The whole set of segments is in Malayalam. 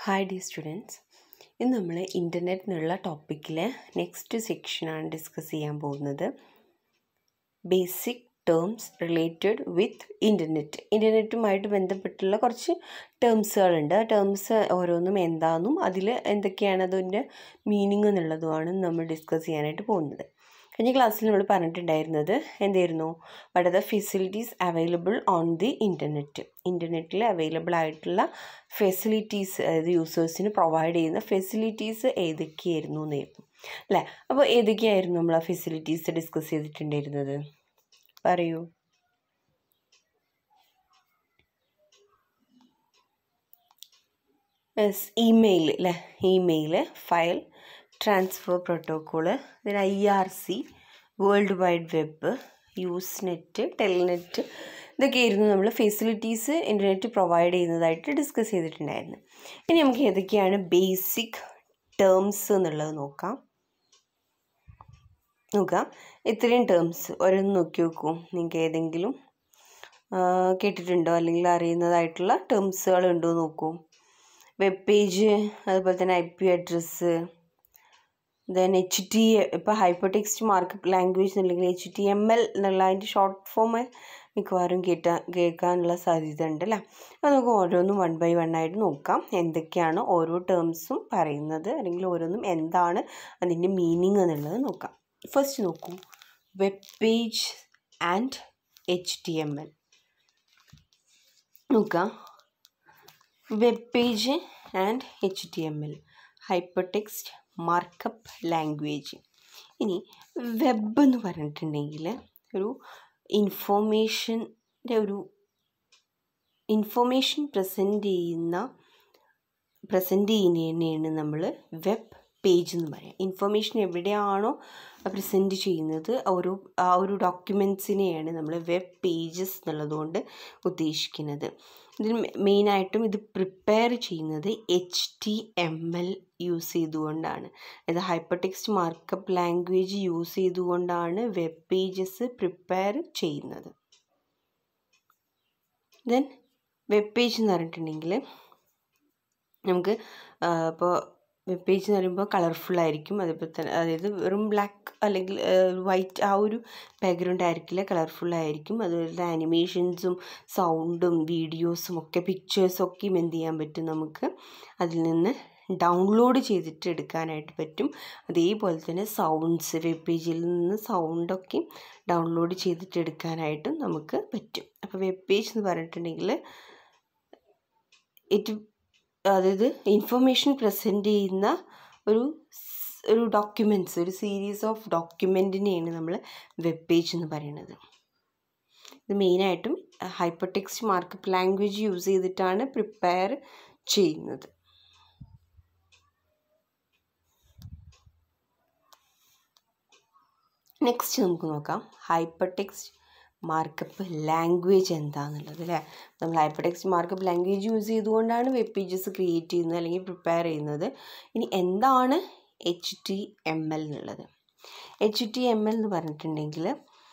ഹായ് ഡി സ്റ്റുഡൻസ്, ഇന്ന് നമ്മൾ ഇൻ്റർനെറ്റ് എന്നുള്ള ടോപ്പിക്കിലെ നെക്സ്റ്റ് സെക്ഷനാണ് ഡിസ്കസ് ചെയ്യാൻ പോകുന്നത്. ബേസിക് ടേംസ് റിലേറ്റഡ് വിത്ത് ഇൻ്റർനെറ്റുമായിട്ട് ബന്ധപ്പെട്ടുള്ള കുറച്ച് ടേംസുകളുണ്ട്. ആ ടേംസ് ഓരോന്നും എന്താണെന്നും അതിൽ എന്തൊക്കെയാണ് അതിൻ്റെ മീനിങ് എന്നുള്ളതുമാണ് നമ്മൾ ഡിസ്കസ് ചെയ്യാനായിട്ട് പോകുന്നത്. കഴിഞ്ഞ ക്ലാസ്സിൽ നമ്മൾ പറഞ്ഞിട്ടുണ്ടായിരുന്നത് എന്തായിരുന്നു? What are the facilities available on the ഇൻ്റർനെറ്റിൽ അവൈലബിൾ ആയിട്ടുള്ള ഫെസിലിറ്റീസ്, അതായത് യൂസേഴ്സിന് പ്രൊവൈഡ് ചെയ്യുന്ന ഫെസിലിറ്റീസ് ഏതൊക്കെയായിരുന്നു എന്നായിരുന്നു അല്ലേ. അപ്പോൾ ഏതൊക്കെയായിരുന്നു നമ്മൾ ആ ഫെസിലിറ്റീസ് ഡിസ്കസ് ചെയ്തിട്ടുണ്ടായിരുന്നത്? പറയൂ. ഇമെയിൽ അല്ലേ, email, file transfer protocol, then IRC, world wide web, Usenet, Telnet, ഇതൊക്കെയായിരുന്നു നമ്മൾ ഫെസിലിറ്റീസ് ഇൻ്റർനെറ്റ് പ്രൊവൈഡ് ചെയ്യുന്നതായിട്ട് ഡിസ്കസ് ചെയ്തിട്ടുണ്ടായിരുന്നു. ഇനി നമുക്ക് ഏതൊക്കെയാണ് ബേസിക് ടേംസ് എന്നുള്ളത് നോക്കാം. ഇത്രയും ടേംസ് ഓരോന്ന് നോക്കി നോക്കൂ. നിങ്ങൾക്ക് ഏതെങ്കിലും കേട്ടിട്ടുണ്ടോ അല്ലെങ്കിൽ അറിയുന്നതായിട്ടുള്ള ടേംസുകൾ ഉണ്ടോ നോക്കൂ. വെബ് പേജ്, അതുപോലെ തന്നെ IP അഡ്രസ്സ്, ദെൻ ഇപ്പോൾ ഹൈപ്പർ ടെക്സ്റ്റ് മാർക്കപ്പ് ലാംഗ്വേജ് എന്നുണ്ടെങ്കിൽ HTML എന്നുള്ള അതിൻ്റെ ഷോർട്ട് ഫോം മിക്കവാറും കേൾക്കാനുള്ള സാധ്യത ഉണ്ട് അല്ലേ. അപ്പോൾ നമുക്ക് ഓരോന്നും 1 by 1 ആയിട്ട് നോക്കാം. എന്തൊക്കെയാണ് ഓരോ ടേംസും പറയുന്നത്, അല്ലെങ്കിൽ ഓരോന്നും എന്താണ് അതിൻ്റെ മീനിങ് എന്നുള്ളത് നോക്കാം. ഫസ്റ്റ് നോക്കൂ, വെബ് പേജ് ആൻഡ് HTML. നോക്കാം, web page and HTML, hypertext markup language. ഇനി വെബ് എന്ന് പറഞ്ഞിട്ടുണ്ടെങ്കിൽ ഒരു ഇൻഫോർമേഷൻ പ്രസൻറ്റ് ചെയ്യുന്നതിനെയാണ് നമ്മൾ വെബ് പേജ് എന്ന് പറയാം. ഇൻഫർമേഷൻ എവിടെയാണോ പ്രസൻറ്റ് ചെയ്യുന്നത് ആ ഒരു ഡോക്യുമെൻറ്റ്സിനെയാണ് നമ്മൾ വെബ് പേജസ് എന്നുള്ളതുകൊണ്ട് ഉദ്ദേശിക്കുന്നത്. ഇതിൽ മെയിനായിട്ടും ഇത് പ്രിപ്പയർ ചെയ്യുന്നത് HTML യൂസ് ചെയ്തുകൊണ്ടാണ്. അതായത് hypertext markup language use ചെയ്തുകൊണ്ടാണ് വെബ് പേജസ് പ്രിപ്പയർ ചെയ്യുന്നത്. ദെൻ വെബ് പേജ് എന്ന് പറഞ്ഞിട്ടുണ്ടെങ്കിൽ നമുക്ക് ഇപ്പോൾ വെബ് പേജ് എന്ന് പറയുമ്പോൾ കളർഫുള്ളായിരിക്കും. അതേപോലെ തന്നെ അതായത് വെറും ബ്ലാക്ക് അല്ലെങ്കിൽ വൈറ്റ് ആ ഒരു ബാക്ക്ഗ്രൗണ്ട് ആയിരിക്കില്ല, കളർഫുള്ളായിരിക്കും. അതുപോലെ തന്നെ ആനിമേഷൻസും സൗണ്ടും വീഡിയോസും ഒക്കെ പിക്ചേഴ്സൊക്കെയും എന്ത് ചെയ്യാൻ പറ്റും, നമുക്ക് അതിൽ നിന്ന് ഡൗൺലോഡ് ചെയ്തിട്ട് എടുക്കാനായിട്ട് പറ്റും. അതേപോലെ തന്നെ സൗണ്ട്സ്, വെബ് പേജിൽ നിന്ന് സൗണ്ടൊക്കെ ഡൗൺലോഡ് ചെയ്തിട്ട് എടുക്കാനായിട്ടും നമുക്ക് പറ്റും. അപ്പോൾ വെബ് പേജ് എന്ന് പറഞ്ഞിട്ടുണ്ടെങ്കിൽ അതായത് ഇൻഫർമേഷൻ പ്രസൻറ്റ് ചെയ്യുന്ന ഒരു ഡോക്യുമെൻറ്റ്സ്, ഒരു സീരീസ് ഓഫ് ഡോക്യുമെൻറ്റിനെയാണ് നമ്മൾ വെബ് പേജ് എന്ന് പറയുന്നത്. ഇത് മെയിനായിട്ടും hypertext markup language use ചെയ്തിട്ടാണ് പ്രിപ്പയർ ചെയ്യുന്നത്. നെക്സ്റ്റ് നമുക്ക് നോക്കാം ഹൈപ്പർ ടെക്സ്റ്റ് മാർക്കപ്പ് ലാംഗ്വേജ് എന്താണെന്നുള്ളത് അല്ലേ. നമ്മൾ hypertext markup language use ചെയ്തുകൊണ്ടാണ് വെബ് പേജസ് ക്രിയേറ്റ് ചെയ്യുന്നത് അല്ലെങ്കിൽ പ്രിപ്പയർ ചെയ്യുന്നത്. ഇനി എന്താണ് HTML എന്നുള്ളത്? HTML എന്ന് പറഞ്ഞിട്ടുണ്ടെങ്കിൽ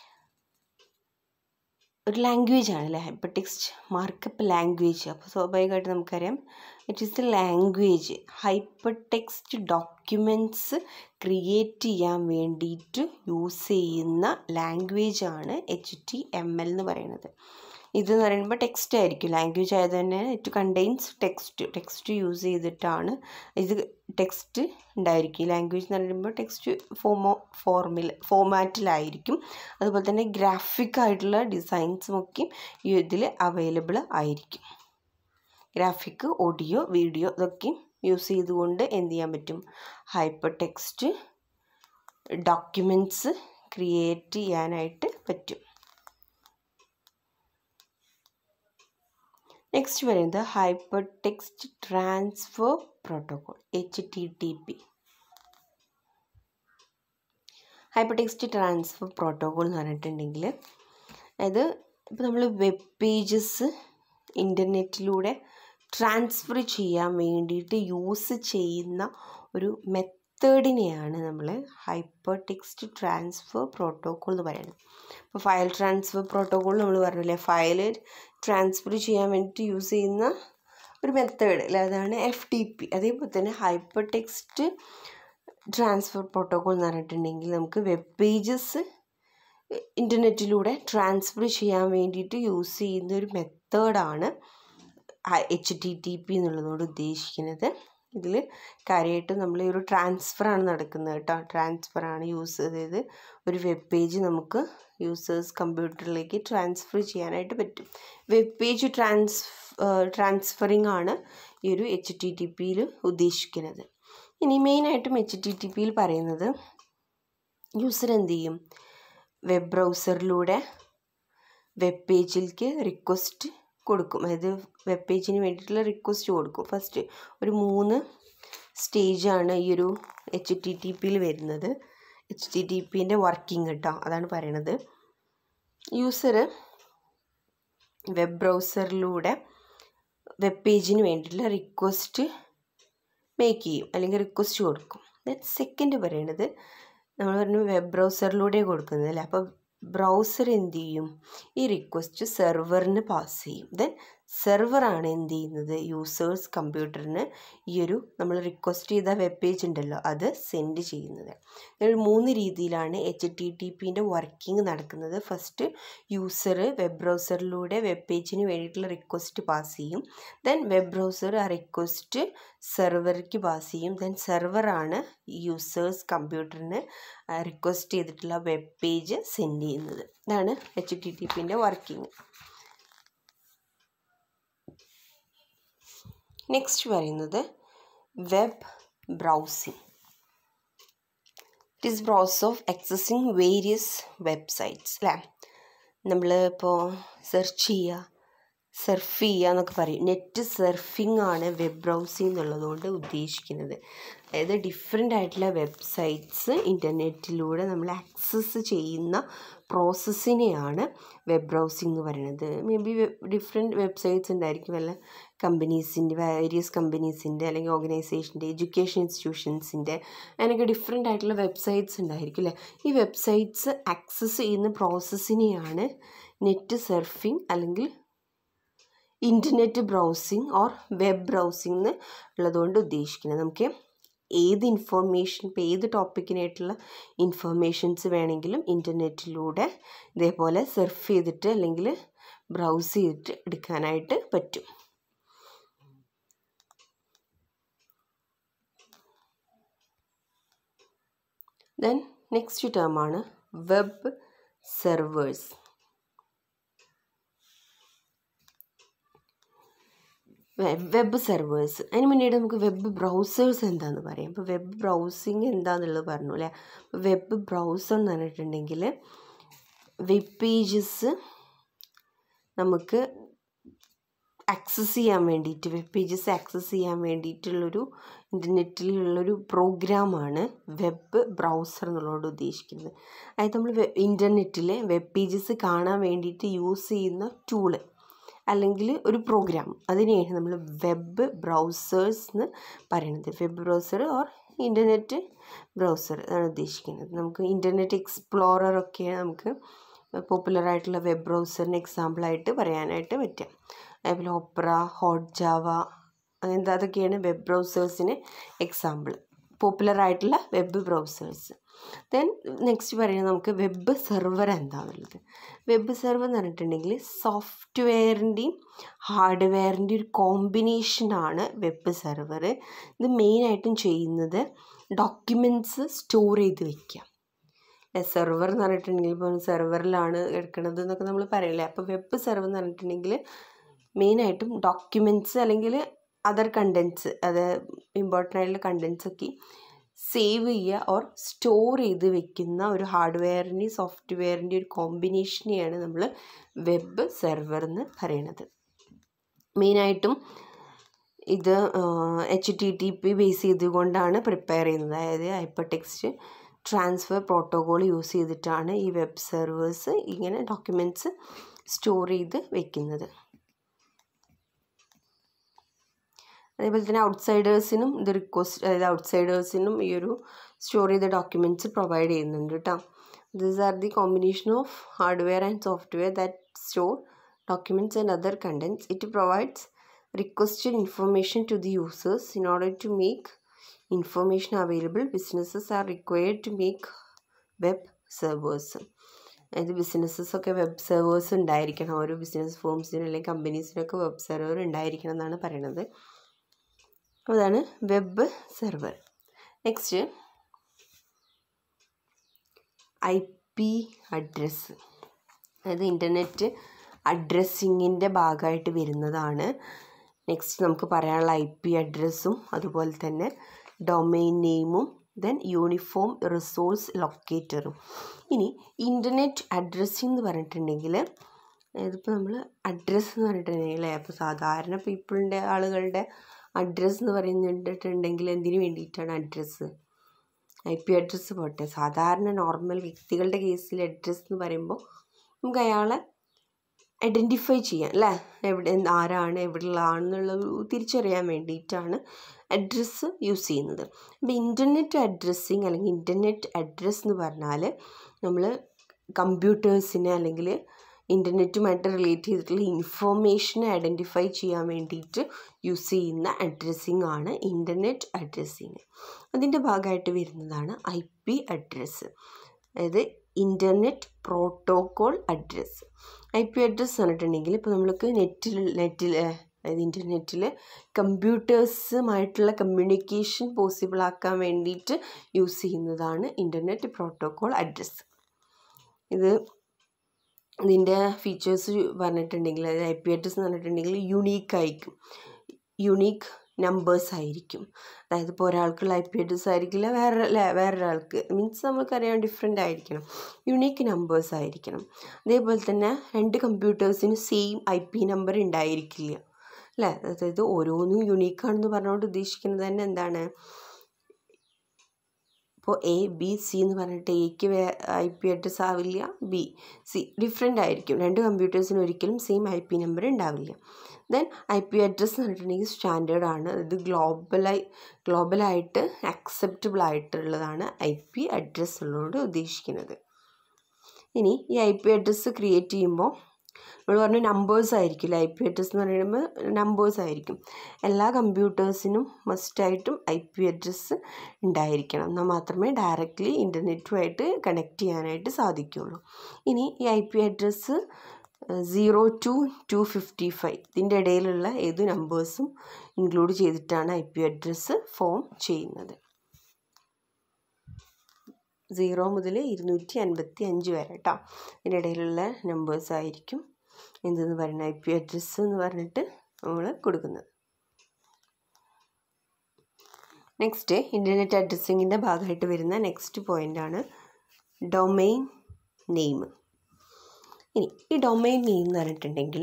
ഒരു ലാംഗ്വേജ് ആണ് അല്ലേ, ഹൈപ്പർ ടെക്സ്റ്റ് മാർക്കപ്പ് ലാംഗ്വേജ്. അപ്പോൾ സ്വാഭാവികമായിട്ട് നമുക്കറിയാം it is a language. Hypertext documents create ചെയ്യാൻ വേണ്ടിയിട്ട് യൂസ് ചെയ്യുന്ന ലാംഗ്വേജാണ് HTML എന്ന് പറയുന്നത്. ഇതെന്ന് പറയുമ്പോൾ ടെക്സ്റ്റ് ആയിരിക്കും, ലാംഗ്വേജ് ആയത് തന്നെ ഇറ്റ് കണ്ടെയ്ൻസ് ടെക്സ്റ്റ് യൂസ് ചെയ്തിട്ടാണ് ഇത് ടെക്സ്റ്റ് ഉണ്ടായിരിക്കും. ഈ ലാംഗ്വേജ് എന്ന് പറയുമ്പോൾ ടെക്സ്റ്റ് ഫോമാറ്റിലായിരിക്കും. അതുപോലെ തന്നെ ഗ്രാഫിക് ആയിട്ടുള്ള ഡിസൈൻസും ഒക്കെ ഇതിൽ അവൈലബിൾ ആയിരിക്കും. ഗ്രാഫിക്, ഓഡിയോ, വീഡിയോ ഇതൊക്കെ യൂസ് ചെയ്തുകൊണ്ട് എന്ത് ചെയ്യാൻ പറ്റും, ഹൈപ്പർ ടെക്സ്റ്റ് ഡോക്യുമെൻറ്റ്സ് ക്രിയേറ്റ് ചെയ്യാനായിട്ട് പറ്റും. നെക്സ്റ്റ് പറയുന്നത് hypertext transfer protocol, HTTP. Hypertext transfer protocol എന്ന് പറഞ്ഞിട്ടുണ്ടെങ്കിൽ അതായത് ഇപ്പോൾ നമ്മൾ വെബ് പേജസ് ഇൻ്റർനെറ്റിലൂടെ ട്രാൻസ്ഫർ ചെയ്യാൻ വേണ്ടിയിട്ട് യൂസ് ചെയ്യുന്ന ഒരു മെത്തേഡിനെയാണ് നമ്മൾ ഹൈപ്പർ ടെക്സ്റ്റ് ട്രാൻസ്ഫർ പ്രോട്ടോകോൾ എന്ന് പറയുന്നത്. ഇപ്പോൾ ഫയൽ ട്രാൻസ്ഫർ പ്രോട്ടോകോൾ നമ്മൾ പറഞ്ഞില്ലേ, ഫയൽ ട്രാൻസ്ഫർ ചെയ്യാൻ വേണ്ടിയിട്ട് യൂസ് ചെയ്യുന്ന ഒരു മെത്തേഡ് അല്ലേ, അതാണ് FTP. അതേപോലെ തന്നെ ഹൈപ്പർ ടെക്സ്റ്റ് ട്രാൻസ്ഫർ പ്രോട്ടോകോൾ എന്ന് പറഞ്ഞിട്ടുണ്ടെങ്കിൽ നമുക്ക് വെബ് പേജസ് ഇൻ്റർനെറ്റിലൂടെ ട്രാൻസ്ഫർ ചെയ്യാൻ വേണ്ടിയിട്ട് യൂസ് ചെയ്യുന്ന ഒരു മെത്തേഡാണ് HTTP എന്നുള്ളതുകൊണ്ട് ഉദ്ദേശിക്കുന്നത്. ഇതിൽ കാര്യമായിട്ട് നമ്മൾ ഒരു ട്രാൻസ്ഫറാണ് നടക്കുന്നത് കേട്ടോ. ട്രാൻസ്ഫറാണ് അതായത് ഒരു വെബ് പേജ് നമുക്ക് യൂസേഴ്സ് കമ്പ്യൂട്ടറിലേക്ക് ട്രാൻസ്ഫർ ചെയ്യാനായിട്ട് പറ്റും. വെബ് പേജ് ട്രാൻസ്ഫറിങ് ആണ് ഈ ഒരു HTTPയിൽ ഉദ്ദേശിക്കുന്നത്. ഇനി മെയിനായിട്ടും HTTPയിൽ പറയുന്നത് യൂസർ എന്ത് ചെയ്യും, വെബ് ബ്രൗസറിലൂടെ വെബ് പേജിലേക്ക് റിക്വസ്റ്റ് കൊടുക്കും. അതായത് വെബ് പേജിന് വേണ്ടിയിട്ടുള്ള റിക്വസ്റ്റ് കൊടുക്കും. ഫസ്റ്റ് ഒരു 3 സ്റ്റേജാണ് ഈ ഒരു HTTPയിൽ വരുന്നത്. HTTPൻ്റെ വർക്കിംഗ് കേട്ടോ, അതാണ് പറയണത്. യൂസർ വെബ് ബ്രൗസറിലൂടെ വെബ് പേജിന് വേണ്ടിയിട്ടുള്ള റിക്വസ്റ്റ് മേക്ക് ചെയ്യും അല്ലെങ്കിൽ റിക്വസ്റ്റ് കൊടുക്കും. ദെൻ സെക്കൻഡ് പറയണത് നമ്മൾ പറഞ്ഞു വെബ് ബ്രൗസറിലൂടെ കൊടുക്കുന്നത് അല്ലേ. അപ്പോൾ ബ്രൗസർ എന്ത് ചെയ്യും, ഈ റിക്വസ്റ്റ് സെർവറിന് പാസ് ചെയ്യും. ദെൻ സെർവറാണ് എന്ത് ചെയ്യുന്നത്, യൂസേഴ്സ് കമ്പ്യൂട്ടറിന് ഈ ഒരു നമ്മൾ റിക്വസ്റ്റ് ചെയ്ത വെബ് പേജ് ഉണ്ടല്ലോ അത് സെൻഡ് ചെയ്യുന്നത്. 3 രീതിയിലാണ് HTTPൻ്റെ വർക്കിംഗ് നടക്കുന്നത്. ഫസ്റ്റ് യൂസർ വെബ് ബ്രൗസറിലൂടെ വെബ് പേജിന് വേണ്ടിയിട്ടുള്ള റിക്വസ്റ്റ് പാസ് ചെയ്യും. ദെൻ വെബ് ബ്രൗസർ ആ റിക്വസ്റ്റ് സെർവർക്ക് പാസ് ചെയ്യും. ദെൻ സെർവറാണ് യൂസേഴ്സ് കമ്പ്യൂട്ടറിന് റിക്വസ്റ്റ് ചെയ്തിട്ടുള്ള വെബ് പേജ് സെൻഡ് ചെയ്യുന്നത്. ഇതാണ് HTTPൻ്റെ വർക്കിംഗ്. നെക്സ്റ്റ് പറയുന്നത് web browsing. It is process of accessing various websites അല്ലേ. നമ്മൾ ഇപ്പോൾ സെർച്ച് ചെയ്യുക, സർഫ് ചെയ്യുക എന്നൊക്കെ പറയും. നെറ്റ് സർഫിംഗ് ആണ് വെബ് ബ്രൗസിംഗ് എന്നുള്ളതുകൊണ്ട് ഉദ്ദേശിക്കുന്നത്. അതായത് ഡിഫറെൻ്റ് ആയിട്ടുള്ള വെബ്സൈറ്റ്സ് ഇൻ്റർനെറ്റിലൂടെ നമ്മൾ ആക്സസ് ചെയ്യുന്ന പ്രോസസ്സിനെയാണ് വെബ് ബ്രൗസിംഗ് എന്ന് പറയുന്നത്. മേ ബി ഡിഫറെൻറ്റ് വെബ്സൈറ്റ്സ് ഉണ്ടായിരിക്കും, വല്ല കമ്പനീസിൻ്റെ, വേരിയസ് കമ്പനീസിൻ്റെ അല്ലെങ്കിൽ ഓർഗനൈസേഷൻ്റെ, എഡ്യൂക്കേഷൻ ഇൻസ്റ്റിറ്റ്യൂഷൻസിൻ്റെ, അങ്ങനെയൊക്കെ ഡിഫറെൻ്റ് ആയിട്ടുള്ള വെബ്സൈറ്റ്സ് ഉണ്ടായിരിക്കും അല്ലേ. ഈ വെബ്സൈറ്റ്സ് ആക്സസ് ചെയ്യുന്ന പ്രോസസ്സിനെയാണ് നെറ്റ് സർഫിംഗ് അല്ലെങ്കിൽ internet browsing or web browsing എന്ന് ഉള്ളതുകൊണ്ട് ഉദ്ദേശിക്കുന്നത്. നമുക്ക് ഏത് ഇൻഫോർമേഷൻ, ഇപ്പോൾ ഏത് ടോപ്പിക്കിനായിട്ടുള്ള ഇൻഫർമേഷൻസ് വേണമെങ്കിലും ഇൻ്റർനെറ്റിലൂടെ ഇതേപോലെ സെർഫ് ചെയ്തിട്ട് അല്ലെങ്കിൽ ബ്രൗസ് ചെയ്തിട്ട് എടുക്കാനായിട്ട് പറ്റും. ദെൻ നെക്സ്റ്റ് ടേമാണ് വെബ് സെർവേഴ്സ്. Web servers. അതിന് മുന്നേ നമുക്ക് വെബ് ബ്രൗസേഴ്സ് എന്താണെന്ന് പറയാം. ഇപ്പോൾ വെബ് ബ്രൗസിങ് എന്താണെന്നുള്ളത് പറഞ്ഞു അല്ലേ. വെബ് ബ്രൗസർ എന്ന് പറഞ്ഞിട്ടുണ്ടെങ്കിൽ വെബ് പേജസ് നമുക്ക് ആക്സസ് ചെയ്യാൻ വേണ്ടിയിട്ട്, വെബ് പേജസ് ആക്സസ് ചെയ്യാൻ വേണ്ടിയിട്ടുള്ളൊരു ഇൻ്റർനെറ്റിലുള്ളൊരു പ്രോഗ്രാമാണ് വെബ് ബ്രൗസർ എന്നുള്ളതോട് ഉദ്ദേശിക്കുന്നത്. അതായത് നമ്മൾ ഇൻ്റർനെറ്റിലെ വെബ് പേജസ് കാണാൻ വേണ്ടിയിട്ട് യൂസ് ചെയ്യുന്ന ടൂള് അല്ലെങ്കിൽ ഒരു പ്രോഗ്രാം, അതിനെയാണ് നമ്മൾ വെബ് ബ്രൗസേഴ്സ് എന്ന് പറയുന്നത്. Web browser or internet browser ആണ് ഉദ്ദേശിക്കുന്നത്. നമുക്ക് ഇൻ്റർനെറ്റ് എക്സ്പ്ലോററൊക്കെയാണ് നമുക്ക് പോപ്പുലറായിട്ടുള്ള വെബ് ബ്രൗസറിന് എക്സാമ്പിളായിട്ട് പറയാനായിട്ട് പറ്റുക. അതേപോലെ ഓപ്പറ, ഹോട്ട് ജാവ, അങ്ങനത്തെ അതൊക്കെയാണ് വെബ് ബ്രൗസേഴ്സിന് എക്സാമ്പിൾ, പോപ്പുലറായിട്ടുള്ള വെബ് ബ്രൗസേഴ്സ്. ദെൻ നെക്സ്റ്റ് പറയുന്നത് നമുക്ക് വെബ് സെർവർ എന്താണെന്നുള്ളത്. വെബ് സെർവർ എന്ന് പറഞ്ഞിട്ടുണ്ടെങ്കിൽ സോഫ്റ്റ്വെയറിൻ്റെയും ഹാർഡ്വെയറിൻ്റെയും ഒരു കോമ്പിനേഷനാണ് വെബ് സെർവർ. ഇത് മെയിനായിട്ടും ചെയ്യുന്നത് ഡോക്യുമെൻറ്റ്സ് സ്റ്റോർ ചെയ്ത് വയ്ക്കുക. സെർവർ എന്ന് പറഞ്ഞിട്ടുണ്ടെങ്കിൽ ഇപ്പോൾ സെർവറിലാണ് എടുക്കുന്നത് എന്നൊക്കെ നമ്മൾ പറയില്ലേ. അപ്പോൾ വെബ് സെർവർ എന്ന് പറഞ്ഞിട്ടുണ്ടെങ്കിൽ മെയിനായിട്ടും ഡോക്യുമെൻറ്റ്സ് അല്ലെങ്കിൽ അതർ കണ്ടൻറ്റ്സ്, അത് ഇമ്പോർട്ടൻ്റ് ആയിട്ടുള്ള കണ്ടൻറ്റ്സൊക്കെ സേവ് ചെയ്യുക ഓർ സ്റ്റോർ ചെയ്ത് വെക്കുന്ന ഒരു ഹാർഡ്വെയറിൻ്റെയും സോഫ്റ്റ്വെയറിൻ്റെയും ഒരു കോമ്പിനേഷനെയാണ് നമ്മൾ വെബ് സെർവർ എന്ന് പറയുന്നത്. മെയിനായിട്ടും ഇത് HTTP ബേസ് ചെയ്തുകൊണ്ടാണ് പ്രിപ്പയർ ചെയ്യുന്നത്. അതായത് hypertext transfer protocol use ചെയ്തിട്ടാണ് ഈ വെബ് സെർവേഴ്സ് ഇങ്ങനെ ഡോക്യുമെൻറ്റ്സ് സ്റ്റോർ ചെയ്ത് വെക്കുന്നത്. അതേപോലെ തന്നെ ഔട്ട്സൈഡേഴ്സിനും ഇത് റിക്വസ്റ്റ്, അതായത് ഔട്ട്സൈഡേഴ്സിനും ഈ ഒരു സ്റ്റോർ ചെയ്ത ഡോക്യുമെൻറ്റ്സ് പ്രൊവൈഡ് ചെയ്യുന്നുണ്ട് കേട്ടോ. These are the combination of hardware and software that store documents and other contents. It provides requested information to the users. In order to make information available, businesses are required to make web servers. അതായത് ബിസിനസ്സൊക്കെ വെബ് സെർവേഴ്സ് ഉണ്ടായിരിക്കണം. ഓരോ ബിസിനസ് ഫേംസിനും അല്ലെങ്കിൽ കമ്പനീസിനൊക്കെ വെബ് സെർവർ ഉണ്ടായിരിക്കണം എന്നാണ് പറയുന്നത്. അതാണ് web server. Next IP address, അതായത് ഇൻ്റർനെറ്റ് അഡ്രസ്സിങ്ങിൻ്റെ ഭാഗമായിട്ട് വരുന്നതാണ്. നെക്സ്റ്റ് നമുക്ക് പറയാനുള്ള IP അഡ്രസ്സും അതുപോലെ തന്നെ ഡൊമെയിൻ നെയിമും ദെൻ യൂണിഫോം റിസോഴ്സ് ലൊക്കേറ്ററും. ഇനി ഇൻ്റർനെറ്റ് അഡ്രസ്സിംഗ് എന്ന് പറഞ്ഞിട്ടുണ്ടെങ്കിൽ ഇതിപ്പോൾ നമ്മൾ അഡ്രസ്സ് എന്ന് പറഞ്ഞിട്ടുണ്ടെങ്കിൽ അപ്പോൾ സാധാരണ പീപ്പിളിൻ്റെ ആളുകളുടെ അഡ്രസ്സ് എന്ന് പറഞ്ഞിട്ടുണ്ടെങ്കിൽ എന്തിനു വേണ്ടിയിട്ടാണ് അഡ്രസ്സ്? IP അഡ്രസ്സ് പോട്ടെ, സാധാരണ നോർമൽ വ്യക്തികളുടെ കേസിൽ അഡ്രസ്സ് എന്ന് പറയുമ്പോൾ നമുക്ക് അയാളെ ഐഡൻറ്റിഫൈ ചെയ്യാം അല്ലേ, എവിടെ ആരാണ് എവിടെയുള്ളതാണെന്നുള്ളത് തിരിച്ചറിയാൻ വേണ്ടിയിട്ടാണ് അഡ്രസ്സ് യൂസ് ചെയ്യുന്നത്. അപ്പോൾ ഇൻ്റർനെറ്റ് അഡ്രസ്സിങ് അല്ലെങ്കിൽ ഇൻ്റർനെറ്റ് അഡ്രസ്സ് എന്ന് പറഞ്ഞാൽ നമ്മൾ കമ്പ്യൂട്ടേഴ്സിനെ അല്ലെങ്കിൽ ഇൻ്റർനെറ്റുമായിട്ട് റിലേറ്റ് ചെയ്തിട്ടുള്ള ഇൻഫോർമേഷനെ ഐഡൻറ്റിഫൈ ചെയ്യാൻ വേണ്ടിയിട്ട് യൂസ് ചെയ്യുന്ന അഡ്രസ്സിങ് ആണ് ഇൻ്റർനെറ്റ് അഡ്രസ്സിങ്. അതിൻ്റെ ഭാഗമായിട്ട് വരുന്നതാണ് IP അഡ്രസ്സ്, അതായത് internet protocol address. IP address പറഞ്ഞിട്ടുണ്ടെങ്കിൽ ഇപ്പോൾ നമ്മൾക്ക് നെറ്റിൽ അതായത് ഇൻ്റർനെറ്റിൽ കമ്പ്യൂട്ടേഴ്സുമായിട്ടുള്ള കമ്മ്യൂണിക്കേഷൻ പോസിബിൾ ആക്കാൻ വേണ്ടിയിട്ട് യൂസ് ചെയ്യുന്നതാണ് ഇൻ്റർനെറ്റ് പ്രോട്ടോക്കോൾ അഡ്രസ്സ്. ഇതിൻ്റെ ഫീച്ചേഴ്സ് പറഞ്ഞിട്ടുണ്ടെങ്കിൽ അതായത് IP അഡ്രസ്സ് എന്ന് പറഞ്ഞിട്ടുണ്ടെങ്കിൽ യുണീക്ക് നമ്പേഴ്സ് ആയിരിക്കും. അതായത് ഇപ്പോൾ ഒരാൾക്കുള്ള IP അഡ്രസ്സ് ആയിരിക്കില്ല വേറൊരാൾക്ക്, മീൻസ് നമുക്കറിയാം ഡിഫറെൻ്റ് ആയിരിക്കണം, യുണീക്ക് നമ്പേഴ്സ് ആയിരിക്കണം. അതേപോലെ തന്നെ 2 കമ്പ്യൂട്ടേഴ്സിന് സെയിം IP നമ്പർ ഉണ്ടായിരിക്കില്ല അല്ലേ. അതായത് ഓരോന്നും യുണീക്കാണെന്ന് പറഞ്ഞുകൊണ്ട് ഉദ്ദേശിക്കുന്നത് തന്നെ എന്താണ്, ഇപ്പോൾ ABC എന്ന് പറഞ്ഞിട്ട് Aക്ക് IP അഡ്രസ്സ് ആവില്ല, BC ഡിഫറെൻ്റ് ആയിരിക്കും. 2 കമ്പ്യൂട്ടേഴ്സിന് ഒരിക്കലും സെയിം IP നമ്പർ ഉണ്ടാവില്ല. ദെൻ IP അഡ്രസ്സ് എന്ന് പറഞ്ഞിട്ടുണ്ടെങ്കിൽ സ്റ്റാൻഡേർഡാണ്, ഇത് ഗ്ലോബലായിട്ട് അക്സെപ്റ്റബിൾ ആയിട്ടുള്ളതാണ് IP അഡ്രസ്സ് ഉള്ളതുകൊണ്ട് ഉദ്ദേശിക്കുന്നത്. ഇനി ഈ IP അഡ്രസ്സ് ക്രിയേറ്റ് ചെയ്യുമ്പോൾ നമ്മൾ പറഞ്ഞു നമ്പേഴ്സ് ആയിരിക്കില്ല, IP അഡ്രസ്സ് എന്ന് പറയുമ്പോൾ നമ്പേഴ്സ് ആയിരിക്കും. എല്ലാ കമ്പ്യൂട്ടേഴ്സിനും മസ്റ്റായിട്ടും IP അഡ്രസ്സ് ഉണ്ടായിരിക്കണം, എന്നാൽ മാത്രമേ ഡയറക്റ്റ്ലി ഇൻ്റർനെറ്റുമായിട്ട് കണക്ട് ചെയ്യാനായിട്ട് സാധിക്കുകയുള്ളൂ. ഇനി ഈ IP അഡ്രസ്സ് 0 to 255 ഇതിൻ്റെ ഇടയിലുള്ള ഏത് നമ്പേഴ്സും ഇൻക്ലൂഡ് ചെയ്തിട്ടാണ് IP അഡ്രസ്സ് ഫോം ചെയ്യുന്നത്. 0 മുതൽ 255 വരെ കേട്ടോ, ഇതിൻ്റെ ഇടയിലുള്ള നമ്പേഴ്സ് ആയിരിക്കും എന്തെന്ന് പറയുന്നത് IP അഡ്രസ്സ് എന്ന് പറഞ്ഞിട്ട് നമ്മൾ കൊടുക്കുന്നത്. നെക്സ്റ്റ് ഇൻ്റർനെറ്റ് അഡ്രസ്സിങ്ങിൻ്റെ ഭാഗമായിട്ട് വരുന്ന നെക്സ്റ്റ് പോയിൻ്റാണ് ഡൊമെയിൻ നെയിം. ഇനി ഈ ഡൊമെയിൻ നെയിം എന്ന് പറഞ്ഞിട്ടുണ്ടെങ്കിൽ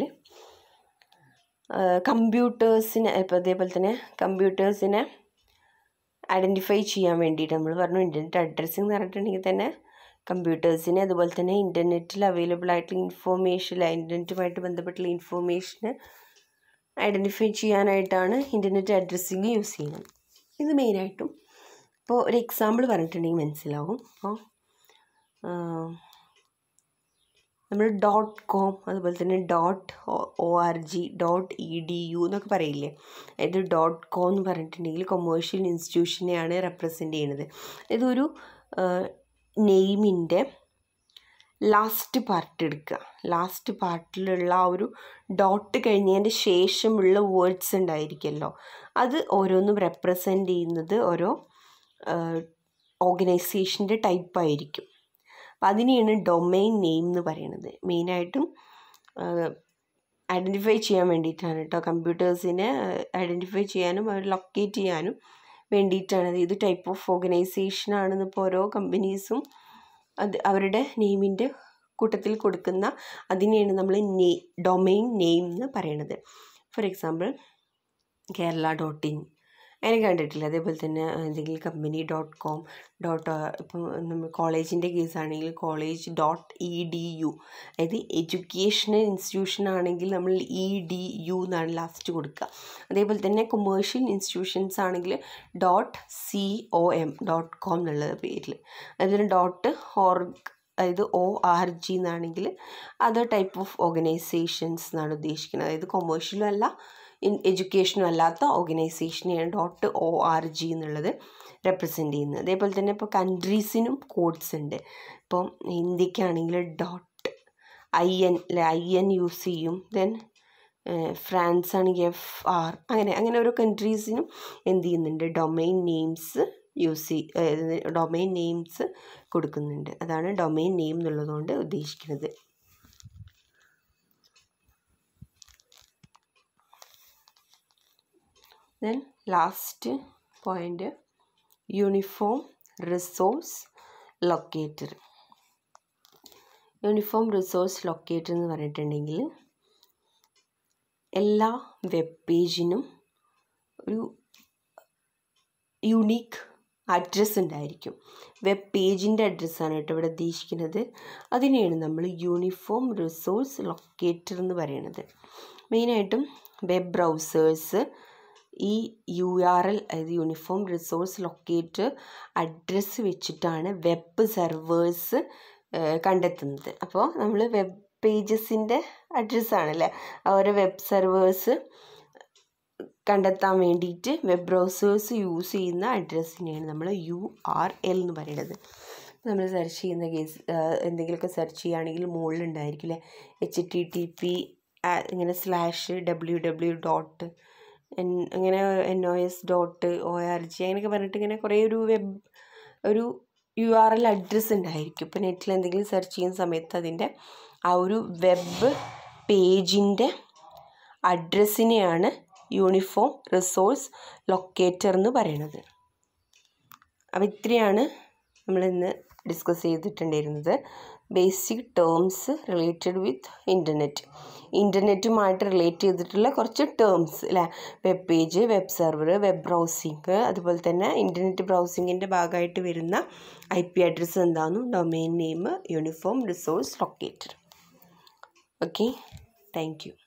കമ്പ്യൂട്ടേഴ്സിനെ ഇപ്പോൾ അതേപോലെ തന്നെ കമ്പ്യൂട്ടേഴ്സിനെ ഐഡൻറ്റിഫൈ ചെയ്യാൻ വേണ്ടിയിട്ട് നമ്മൾ പറഞ്ഞു ഇൻ്റർനെറ്റ് അഡ്രസ്സിംഗ് എന്ന് പറഞ്ഞിട്ടുണ്ടെങ്കിൽ തന്നെ കമ്പ്യൂട്ടേഴ്സിനെ അതുപോലെ തന്നെ ഇൻ്റർനെറ്റിൽ അവൈലബിൾ ആയിട്ടുള്ള ഇൻഫോർമേഷൻ ഇൻ്റർനെറ്റുമായിട്ട് ബന്ധപ്പെട്ടുള്ള ഇൻഫോർമേഷന് ഐഡൻറ്റിഫൈ ചെയ്യാനായിട്ടാണ് ഇൻ്റർനെറ്റ് അഡ്രസ്സിങ് യൂസ് ചെയ്യുന്നത്. ഇത് മെയിനായിട്ടും ഇപ്പോൾ ഒരു എക്സാമ്പിൾ പറഞ്ഞിട്ടുണ്ടെങ്കിൽ മനസ്സിലാവും. അപ്പോൾ നമ്മൾ .com അതുപോലെ തന്നെ .org .edu എന്നൊക്കെ പറയില്ലേ, അതായത് .com എന്ന് പറഞ്ഞിട്ടുണ്ടെങ്കിൽ കൊമേഴ്ഷ്യൽ ഇൻസ്റ്റിറ്റ്യൂഷനെയാണ് റെപ്രസെൻ്റ് ചെയ്യുന്നത്. ഇതൊരു നെയിമിൻ്റെ ലാസ്റ്റ് പാർട്ട് എടുക്കുക, ലാസ്റ്റ് പാർട്ടിലുള്ള ആ ഒരു ഡോട്ട് കഴിഞ്ഞതിൻ്റെ ശേഷമുള്ള വേർഡ്സ് ഉണ്ടായിരിക്കുമല്ലോ, അത് ഓരോന്നും റെപ്രസെൻ്റ് ചെയ്യുന്നത് ഓരോ ഓർഗനൈസേഷൻ്റെ ടൈപ്പായിരിക്കും. അപ്പോൾ അതിനെയാണ് ഡൊമെയിൻ നെയിം എന്ന് പറയുന്നത്. മെയിനായിട്ടും ഐഡൻറ്റിഫൈ ചെയ്യാൻ വേണ്ടിയിട്ടാണ് കേട്ടോ, കമ്പ്യൂട്ടേഴ്സിനെ ഐഡൻറ്റിഫൈ ചെയ്യാനും അവർ ലൊക്കേറ്റ് ചെയ്യാനും വേണ്ടിയിട്ടാണ്. ഇത് ടൈപ്പ് ഓഫ് ഓർഗനൈസേഷൻ ആണെന്ന് ഇപ്പോൾ ഓരോ കമ്പനീസും അത് അവരുടെ നെയിമിൻ്റെ കൂട്ടത്തിൽ കൊടുക്കുന്ന അതിനെയാണ് നമ്മൾ ഡൊമെയിൻ നെയിം എന്ന് പറയുന്നത്. ഫോർ എക്സാമ്പിൾ Kerala.in അങ്ങനെ കണ്ടിട്ടില്ല. അതേപോലെ തന്നെ എന്തെങ്കിലും കമ്പനി .com ഇപ്പം നമ്മൾ കോളേജിൻ്റെ കേസാണെങ്കിൽ college.edu, അതായത് എഡ്യൂക്കേഷണൽ ഇൻസ്റ്റിറ്റ്യൂഷൻ ആണെങ്കിൽ നമ്മൾ EDU എന്നാണ് ലാസ്റ്റ് കൊടുക്കുക. അതേപോലെ തന്നെ കൊമേഴ്ഷ്യൽ ഇൻസ്റ്റിറ്റ്യൂഷൻസ് ആണെങ്കിൽ .com എന്നുള്ള പേരിൽ, അതുപോലെ .org അതായത് ORG എന്നാണെങ്കിൽ അതർ ടൈപ്പ് ഓഫ് ഓർഗനൈസേഷൻസ് എന്നാണ് ഉദ്ദേശിക്കുന്നത്. അതായത് കൊമേഴ്ഷ്യലും അല്ല എഡ്യൂക്കേഷനും അല്ലാത്ത ഓർഗനൈസേഷനെയാണ് .org എന്നുള്ളത് റെപ്രസെൻ്റ് ചെയ്യുന്നത്. അതേപോലെ തന്നെ ഇപ്പോൾ കൺട്രീസിനും കോഡ്സ് ഉണ്ട്. ഇപ്പം ഇന്ത്യക്കാണെങ്കിൽ .in IN യൂസ് ചെയ്യും. ദെൻ ഫ്രാൻസ് ആണെങ്കിൽ FR, അങ്ങനെ ഓരോ കൺട്രീസിനും എന്ത് ചെയ്യുന്നുണ്ട്, ഡൊമൈൻ നെയിംസ് കൊടുക്കുന്നുണ്ട്. അതാണ് ഡൊമൈൻ നെയിം എന്നുള്ളതുകൊണ്ട് ഉദ്ദേശിക്കുന്നത്. Then last point uniform resource locator. Uniform resource locator എന്ന് പറഞ്ഞിട്ടുണ്ടെങ്കിൽ എല്ലാ വെബ് പേജിനും ഒരു യുണീക്ക് അഡ്രസ്സ് ഉണ്ടായിരിക്കും. വെബ് പേജിൻ്റെ അഡ്രസ്സാണ് കേട്ടോ ഇവിടെ ഉദ്ദേശിക്കുന്നത്. അതിനെയാണ് നമ്മൾ യൂണിഫോം റിസോഴ്സ് ലൊക്കേറ്റർ എന്ന് പറയുന്നത്. മെയിനായിട്ടും വെബ് ബ്രൗസേഴ്സ് ഈ URL, അതായത് യൂണിഫോം റിസോഴ്സ് ലൊക്കേറ്റർ അഡ്രസ്സ് വെച്ചിട്ടാണ് വെബ് സെർവേഴ്സ് കണ്ടെത്തുന്നത്. അപ്പോൾ നമ്മൾ വെബ് പേജസിൻ്റെ അഡ്രസ്സാണല്ലേ ഓരോ വെബ് സെർവേഴ്സ് കണ്ടെത്താൻ വേണ്ടിയിട്ട് വെബ് ബ്രൗസേഴ്സ് യൂസ് ചെയ്യുന്ന അഡ്രസ്സിനെയാണ് നമ്മൾ URL എന്ന് പറയുന്നത്. നമ്മൾ സെർച്ച് ചെയ്യുന്ന കേസ് എന്തെങ്കിലുമൊക്കെ സെർച്ച് ചെയ്യുകയാണെങ്കിൽ മുകളിലുണ്ടായിരിക്കും അല്ലേ HTTP ഇങ്ങനെ /www. അങ്ങനെ NOS.org അങ്ങനെയൊക്കെ പറഞ്ഞിട്ട് ഇങ്ങനെ കുറേ ഒരു URL അഡ്രസ്സ് ഉണ്ടായിരിക്കും. ഇപ്പോൾ നെറ്റിൽ എന്തെങ്കിലും സെർച്ച് ചെയ്യുന്ന സമയത്ത് അതിൻ്റെ ആ ഒരു വെബ് പേജിൻ്റെ അഡ്രസ്സിനെയാണ് യൂണിഫോം റിസോഴ്സ് ലൊക്കേറ്റർ എന്ന് പറയുന്നത്. അപ്പോൾ ഇത്രയാണ് നമ്മളിന്ന് ഡിസ്കസ് ചെയ്തിട്ടുണ്ടായിരുന്നത്. ബേസിക് ടേംസ് റിലേറ്റഡ് വിത്ത് ഇൻ്റർനെറ്റുമായിട്ട് റിലേറ്റ് ചെയ്തിട്ടുള്ള കുറച്ച് ടേംസ് അല്ലേ. Web page, web server, web browsing, അതുപോലെ തന്നെ ഇൻ്റർനെറ്റ് ബ്രൗസിങ്ങിൻ്റെ ഭാഗമായിട്ട് വരുന്ന IP അഡ്രസ്സ് എന്താണെന്നും domain name, uniform resource locator. Okay, thank U.